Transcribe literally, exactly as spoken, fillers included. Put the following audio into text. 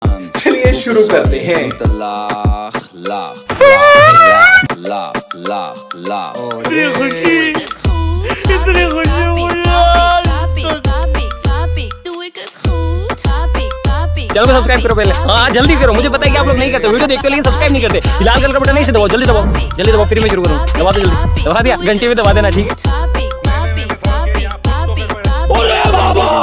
चलिए शुरू करते हैं। लाख लाख लाख लाख लाख लाख इतनी खुशी इतनी खुशी चलो सब्सक्राइब करो पहले। हाँ जल्दी करो, मुझे पता है कि आप लोग नहीं करते, वीडियो देखते लेकिन सब्सक्राइब नहीं करते। लाल कलर का बटन नहीं से दबाओ, जल्दी दबाओ जल्दी दबाओ, फिर मैं शुरू करूँ। दबा दो जल्दी, दबा दिया, घंटे में दबा देना, ठीक है।